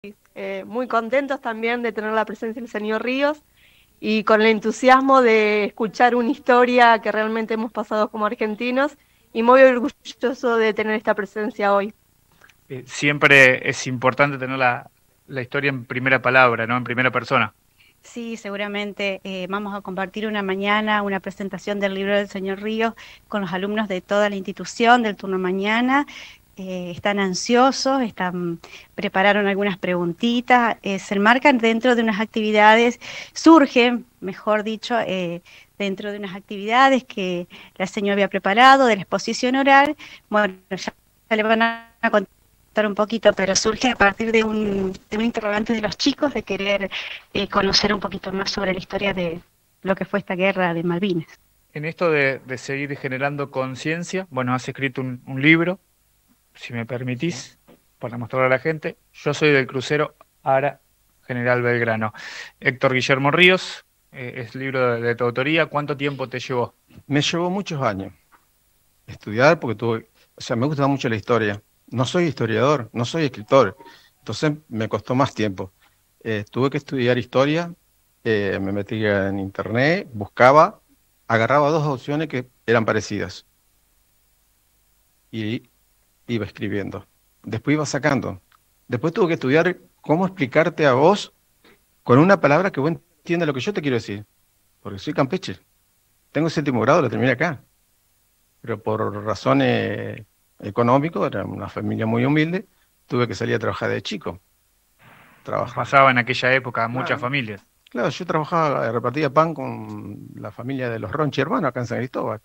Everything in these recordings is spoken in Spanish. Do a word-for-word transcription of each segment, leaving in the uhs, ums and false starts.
Eh, muy contentos también de tener la presencia del señor Ríos y con el entusiasmo de escuchar una historia que realmente hemos pasado como argentinos y muy orgulloso de tener esta presencia hoy. Eh, siempre es importante tener la, la historia en primera palabra, ¿no? En primera persona. Sí, seguramente eh, vamos a compartir una mañana una presentación del libro del señor Ríos con los alumnos de toda la institución del turno mañana. Eh, están ansiosos, están, prepararon algunas preguntitas, eh, se enmarcan dentro de unas actividades, surgen, mejor dicho, eh, dentro de unas actividades que la señora había preparado, de la exposición oral. Bueno, ya, ya le van a contar un poquito, pero surge a partir de un, de un interrogante de los chicos de querer eh, conocer un poquito más sobre la historia de lo que fue esta guerra de Malvinas. En esto de, de seguir generando conciencia, bueno, has escrito un, un libro, si me permitís, para mostrarlo a la gente. Yo soy del crucero Ara General Belgrano. Héctor Guillermo Ríos, eh, es libro de, de tu autoría. ¿Cuánto tiempo te llevó? Me llevó muchos años estudiar porque tuve, o sea, me gusta mucho la historia. No soy historiador, no soy escritor, entonces me costó más tiempo. Eh, tuve que estudiar historia, eh, me metí en internet, buscaba, agarraba dos opciones que eran parecidas y iba escribiendo. Después iba sacando. Después tuve que estudiar cómo explicarte a vos con una palabra que vos entiendas lo que yo te quiero decir, porque soy campeche. Tengo séptimo grado, lo terminé acá, pero por razones económicas, era una familia muy humilde, tuve que salir a trabajar de chico. Trabajaba. Pasaba en aquella época muchas Claro, familias. claro, yo trabajaba, repartía pan con la familia de los Ronchi hermanos acá en San Cristóbal.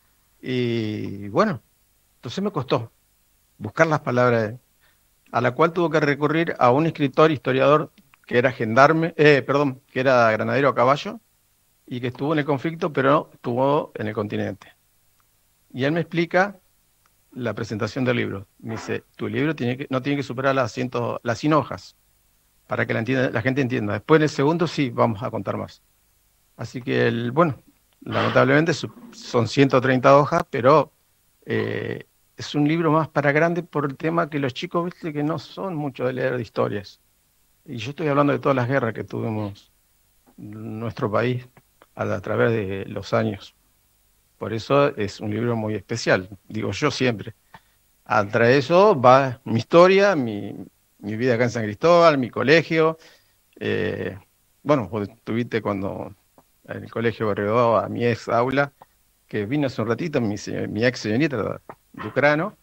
Y bueno, entonces me costó buscar las palabras, a la cual tuvo que recurrir a un escritor, historiador, que era gendarme, eh, perdón, que era granadero a caballo, y que estuvo en el conflicto, pero no estuvo en el continente. Y él me explica la presentación del libro. Me dice, tu libro tiene que, no tiene que superar las, ciento, las cien hojas, para que la, entienda, la gente entienda. Después en el segundo sí, vamos a contar más. Así que, el, bueno, lamentablemente son ciento treinta hojas, pero eh, es un libro más para grande por el tema que los chicos, viste, que no son mucho de leer de historias. Y yo estoy hablando de todas las guerras que tuvimos en nuestro país a, a través de los años. Por eso es un libro muy especial, digo yo siempre. Tras eso va mi historia, mi, mi vida acá en San Cristóbal, mi colegio. Eh, bueno, vos estuviste cuando en el colegio Berredó a mi ex aula, que vino hace un ratito, mi, se- mi ex señorita Ducrano,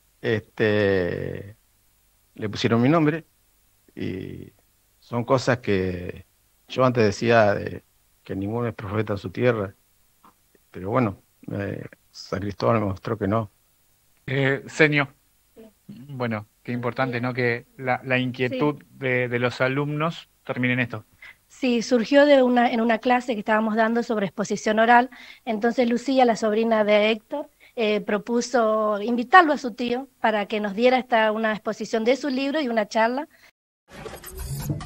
este, le pusieron mi nombre y son cosas que yo antes decía de que ninguno es profeta en su tierra, pero bueno, eh, San Cristóbal me mostró que no. Eh, Senio, bueno, qué importante, ¿no? Que la, la Sí. inquietud de, de los alumnos termine en esto. Sí, surgió de una, en una clase que estábamos dando sobre exposición oral. Entonces Lucía, la sobrina de Héctor, eh, propuso invitarlo a su tío para que nos diera esta, una exposición de su libro y una charla.